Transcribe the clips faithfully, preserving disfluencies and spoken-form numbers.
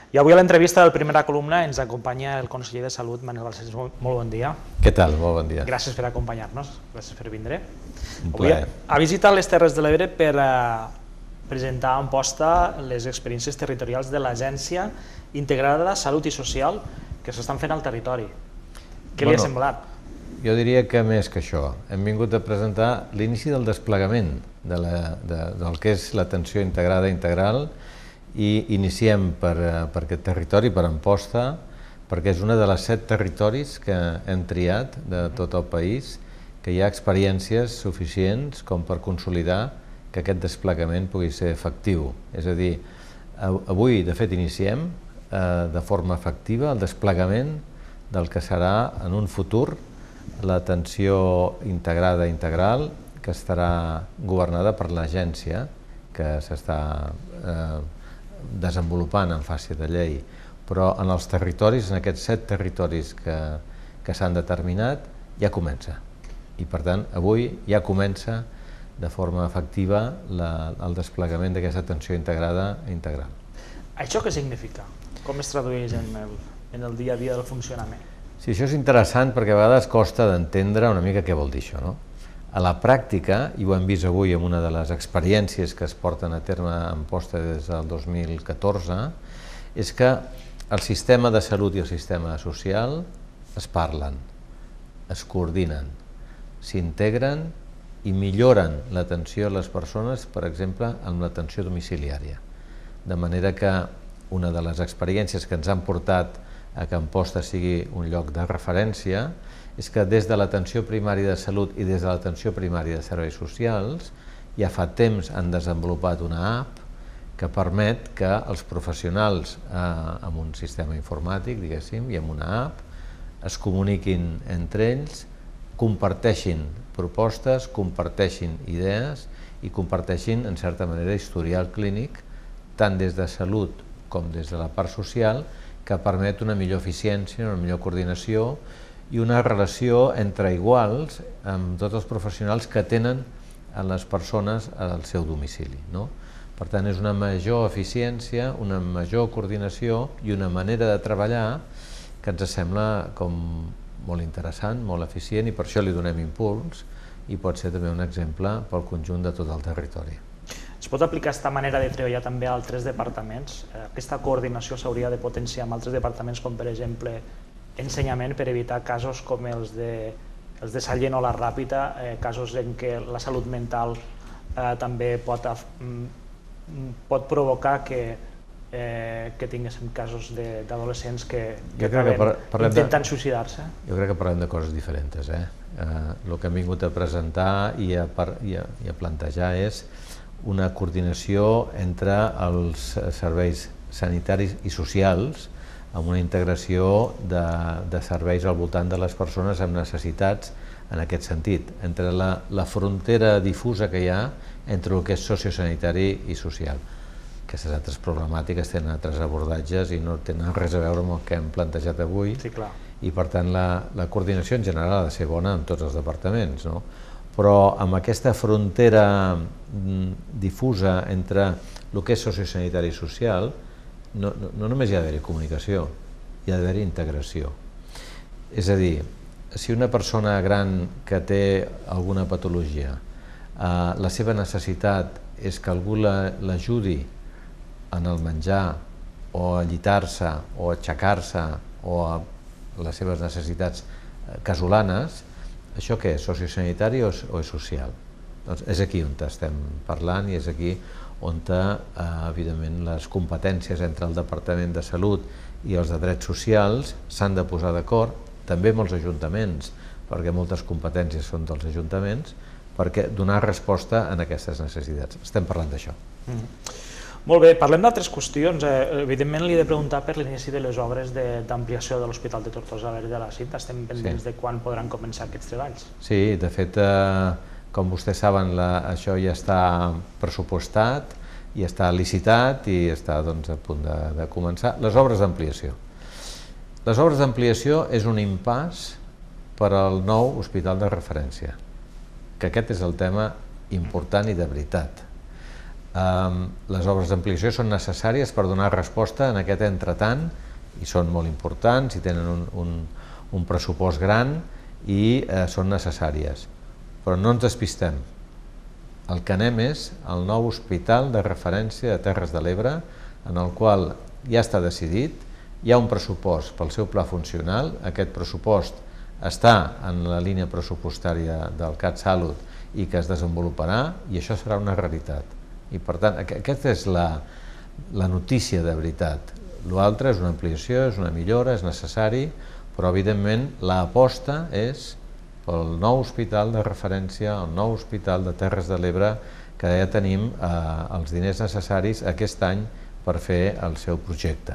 I avui a l'entrevista de la primera columna ens acompanya el conseller de Salut, Manel Balcells. Molt bon dia. Què tal? Molt bon dia. Gràcies per acompanyar-nos, gràcies per vindre. Un plaer. Ha visitat les Terres de l'Ebre per presentar en posta les experiències territorials de l'Agència Integrada de Salut i Social que s'estan fent al territori. Què li ha semblat? Jo diria que més que això. Hem vingut a presentar l'inici del desplegament del que és l'atenció integrada integral i iniciem per aquest territori, per Amposta, perquè és una de les set territoris que hem triat de tot el país, que hi ha experiències suficients com per consolidar que aquest desplegament pugui ser efectiu. És a dir, avui de fet iniciem de forma efectiva el desplegament del que serà en un futur l'atenció integrada integral, que estarà governada per l'agència que s'està desenvolupant en fase de llei, però en els territoris, en aquests set territoris que s'han determinat, ja comença. I per tant, avui ja comença de forma efectiva el desplegament d'aquesta atenció integrada i integral. Això què significa? Com es tradueix en el dia a dia del funcionament? Sí, això és interessant perquè a vegades costa d'entendre una mica què vol dir això, no? A la pràctica, i ho hem vist avui en una de les experiències que es porten a terme a Amposta des del dos mil catorze, és que el sistema de salut i el sistema social es parlen, es coordinen, s'integren i milloren l'atenció a les persones, per exemple, amb l'atenció domiciliària. De manera que una de les experiències que ens han portat a que Amposta sigui un lloc de referència és que des de l'atenció primària de salut i des de l'atenció primària de serveis socials ja fa temps han desenvolupat una app que permet que els professionals amb un sistema informàtic, diguéssim, i amb una app es comuniquin entre ells, comparteixin propostes, comparteixin idees i comparteixin, en certa manera, historial clínic, tant des de salut com des de la part social, que permet una millor eficiència, una millor coordinació i una relació entre iguals amb tots els professionals que tenen a les persones al seu domicili. Per tant, és una major eficiència, una major coordinació i una manera de treballar que ens sembla com molt interessant, molt eficient, i per això li donem impuls i pot ser també un exemple pel conjunt de tot el territori. Es pot aplicar aquesta manera de treballar també a altres departaments? Aquesta coordinació s'hauria de potenciar amb altres departaments, com per exemple ensenyament, per evitar casos com els de Sallent o la Ràpita, casos en què la salut mental també pot provocar que tinguéssim casos d'adolescents que acaben intentant suïcidar-se. Jo crec que parlem de coses diferents. El que hem vingut a presentar i a plantejar és una coordinació entre els serveis sanitaris i socials amb una integració de serveis al voltant de les persones amb necessitats en aquest sentit, entre la frontera difusa que hi ha entre el que és sociosanitari i social. Aquestes altres problemàtiques tenen altres abordatges i no tenen res a veure amb el que hem plantejat avui, i per tant la coordinació en general ha de ser bona en tots els departaments, però amb aquesta frontera difusa entre el que és sociosanitari i social no només hi ha d'haver comunicació, hi ha d'haver integració. És a dir, si una persona gran que té alguna patologia, la seva necessitat és que algú l'ajudi en el menjar o a llitar-se o a aixecar-se o a les seves necessitats casolanes, això què és? Sociosanitari o és social? Doncs és aquí on estem parlant i és aquí on, evidentment, les competències entre el Departament de Salut i els de Drets Socials s'han de posar d'acord, també amb els ajuntaments, perquè moltes competències són dels ajuntaments, perquè donar resposta a aquestes necessitats. Estem parlant d'això. Molt bé, parlem d'altres qüestions. Evidentment li he de preguntar per l'inici de les obres d'ampliació de l'Hospital de Tortosa Verge de la Cinta. Estem pendents de quan podran començar aquests treballs. Sí, de fet, com vostès saben, això ja està pressupostat, ja està licitat i està a punt de començar. Les obres d'ampliació. Les obres d'ampliació és un impàs per al nou hospital de referència, que aquest és el tema important i de veritat. Les obres d'ampliació són necessàries per donar resposta en aquest entretant i són molt importants i tenen un, un, un pressupost gran i eh, són necessàries. Però no ens despistem. El que anem és el nou hospital de referència de Terres de l'Ebre, en el qual ja està decidit, hi ha un pressupost pel seu pla funcional, aquest pressupost està en la línia pressupostària del CatSalut i que es desenvoluparà i això serà una realitat. I per tant, aquesta és la, la notícia de veritat. L'altre és una ampliació, és una millora, és necessari, però evidentment l'aposta és pel nou hospital de referència, el nou hospital de Terres de l'Ebre, que ja tenim eh, els diners necessaris aquest any per fer el seu projecte.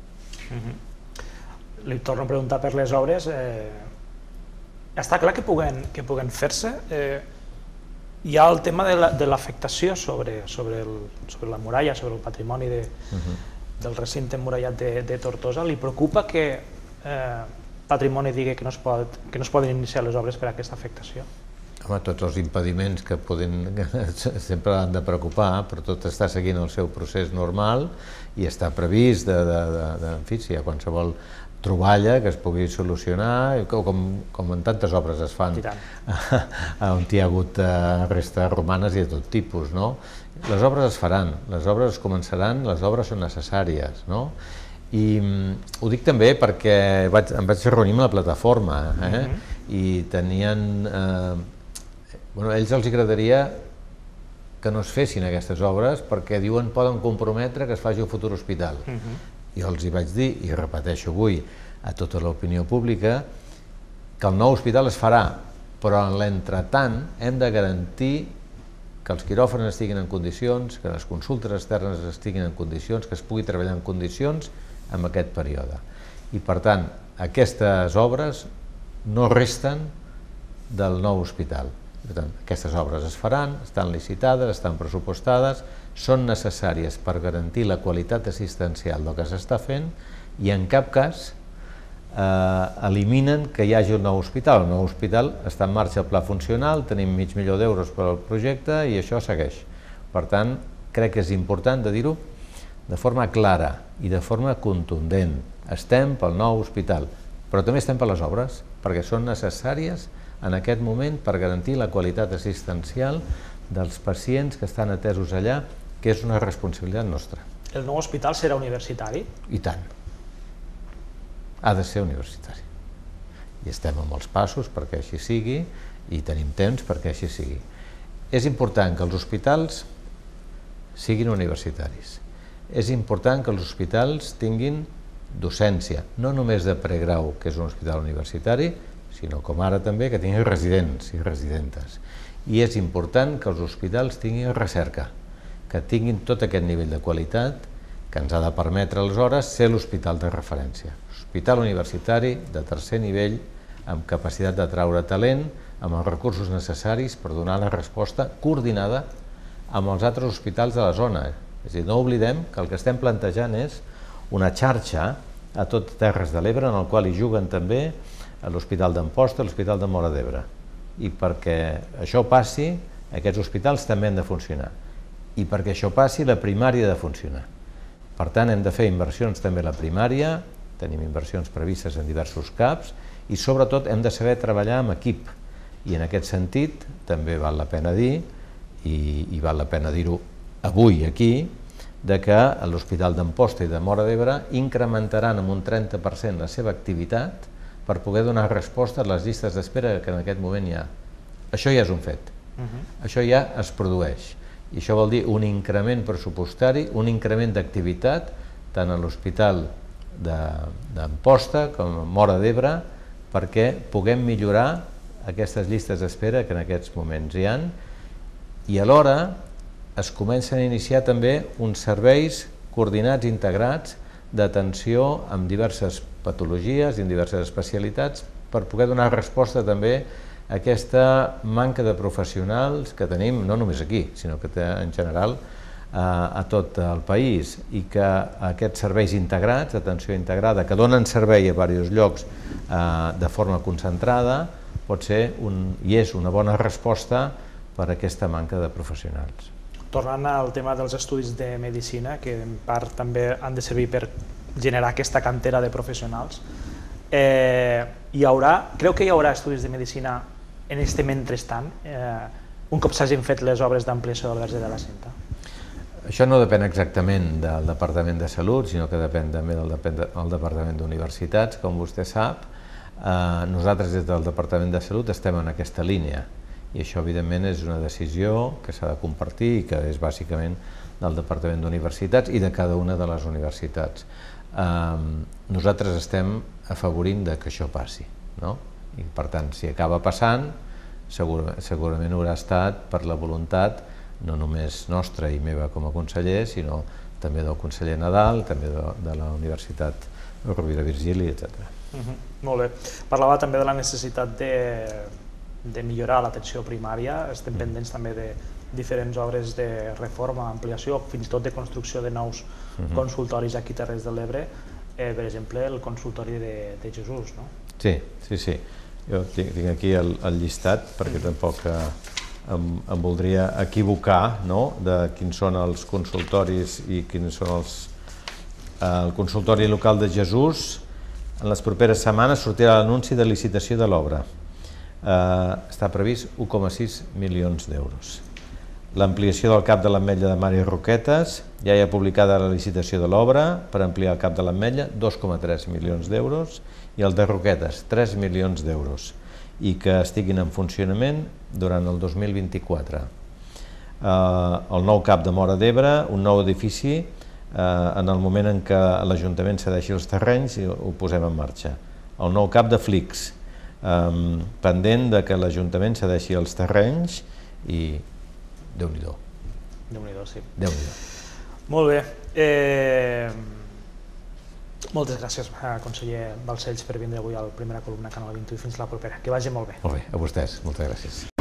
Uh-huh. Li torno a preguntar per les obres. Eh, està clar que puguen, que puguen fer-se. Eh, hi ha el tema de l'afectació la, sobre, sobre, el, sobre la muralla, sobre el patrimoni de, uh-huh. del recinte emmurallat de, de Tortosa. Li preocupa que eh, Patrimoni digui que no, es pot, que no es poden iniciar les obres per aquesta afectació? Home, tots els impediments que poden, sempre han de preocupar, però tot està seguint el seu procés normal i està previst de, de, de, de, en fi, si hi ha qualsevol troballa que es pugui solucionar, com, com en tantes obres es fan, on hi ha hagut restes romanes i de tot tipus, no? Les obres es faran, les obres es començaran, les obres són necessàries, no? I ho dic també perquè vaig, em vaig reunir amb la plataforma eh? uh-huh. i tenien eh, bueno, a ells els agradaria que no es fessin aquestes obres perquè diuen poden comprometre que es faci un futur hospital. Uh-huh. Jo els hi vaig dir, i repeteixo avui a tota l'opinió pública, que el nou hospital es farà, però en l'entretant hem de garantir que els quiròfans estiguin en condicions, que les consultes externes estiguin en condicions, que es pugui treballar en condicions en aquest període. I per tant, aquestes obres no resten del nou hospital. Per tant, aquestes obres es faran, estan licitades, estan pressupostades, són necessàries per garantir la qualitat assistencial del que s'està fent i en cap cas eh, eliminen que hi hagi un nou hospital. El nou hospital està en marxa el pla funcional, tenim mig milió d'euros per al projecte i això segueix. Per tant, crec que és important de dir-ho de forma clara i de forma contundent. Estem pel nou hospital, però també estem per les obres, perquè són necessàries en aquest moment per garantir la qualitat assistencial dels pacients que estan atesos allà, que és una responsabilitat nostra. El nou hospital serà universitari? I tant. Ha de ser universitari. I estem amb els passos perquè així sigui i tenim temps perquè així sigui. És important que els hospitals siguin universitaris. És important que els hospitals tinguin docència, no només de pregrau, que és un hospital universitari, sinó com ara també que tinguin residents i residentes. I és important que els hospitals tinguin recerca, que tinguin tot aquest nivell de qualitat que ens ha de permetre aleshores ser l'hospital de referència. Hospital universitari de tercer nivell, amb capacitat d'atraure talent, amb els recursos necessaris per donar la resposta coordinada amb els altres hospitals de la zona. És a dir, no oblidem que el que estem plantejant és una xarxa a tot Terres de l'Ebre en el qual hi juguen també l'Hospital d'Amposta i l'Hospital de Móra d'Ebre. I perquè això passi, aquests hospitals també han de funcionar. I perquè això passi, la primària ha de funcionar. Per tant, hem de fer inversions també a la primària, tenim inversions previstes en diversos CAPs i sobretot hem de saber treballar amb equip. I en aquest sentit també val la pena dir, i, i val la pena dir-ho avui aquí, de que l'Hospital d'Amposta i de Móra d'Ebre incrementaran en un trenta per cent la seva activitat per poder donar resposta a les llistes d'espera que en aquest moment hi ha. Això ja és un fet. Uh-huh. Això ja es produeix. I això vol dir un increment pressupostari, un increment d'activitat tant a l'Hospital d'Amposta com a Móra d'Ebre perquè puguem millorar aquestes llistes d'espera que en aquests moments hi ha i alhora es comencen a iniciar també uns serveis coordinats i integrats d'atenció amb diverses patologies i en diverses especialitats per poder donar resposta també a aquesta manca de professionals que tenim no només aquí, sinó que en general a tot el país i que aquests serveis integrats, atenció integrada, que donen servei a diversos llocs de forma concentrada, pot ser un, i és una bona resposta per a aquesta manca de professionals. Tornant al tema dels estudis de medicina, que en part també han de servir per generar aquesta cantera de professionals, eh, hi haurà, creu que hi haurà estudis de medicina en este mentrestant, eh, un cop s'hagin fet les obres d'ampliació del verge de la Cinta? Això no depèn exactament del Departament de Salut, sinó que depèn també del, del Departament d'Universitats, com vostè sap. Eh, nosaltres des del Departament de Salut estem en aquesta línia i això evidentment és una decisió que s'ha de compartir i que és bàsicament del Departament d'Universitats i de cada una de les universitats. Eh, nosaltres estem afavorint de que això passi, no? I per tant, si acaba passant, segurament, segurament haurà estat per la voluntat no només nostra i meva com a conseller, sinó també del conseller Nadal, també de, de la Universitat Rovira i Virgili, etcètera. Uh-huh. Molt bé. Parlava també de la necessitat de, de millorar l'atenció primària. Estem uh-huh. pendents també de diferents obres de reforma, ampliació, fins i tot de construcció de nous uh-huh. consultoris aquí a Terres de l'Ebre, eh, per exemple el consultori de, de Jesús, no? Sí, sí, sí. Jo tinc, tinc aquí el, el llistat perquè uh-huh. tampoc eh, em, em voldria equivocar, no?, de quins són els consultoris i quins són els... Eh, el consultori local de Jesús, en les properes setmanes sortirà l'anunci de licitació de l'obra. Eh, està previst un coma sis milions d'euros. L'ampliació del cap de l'Ametlla de Mar i Roquetes, ja hi ha publicada la licitació de l'obra per ampliar el cap de l'Ametlla, dos coma tres milions d'euros, i el de Roquetes, tres milions d'euros, i que estiguin en funcionament durant el dos mil vint-i-quatre. Eh, el nou cap de Móra d'Ebre, un nou edifici, eh, en el moment en què l'Ajuntament cedeixi els terrenys, ho posem en marxa. El nou cap de Flix, eh, pendent de que l'Ajuntament cedeixi els terrenys i Déu-n'hi-do. Déu-n'hi-do, sí. Déu-n'hi-do. Molt bé. Eh... Moltes gràcies, conseller Balcells, per vindre avui a la primera columna Canal vint i u. Fins la propera. Que vagi molt bé. Molt bé, a vostès. Moltes gràcies.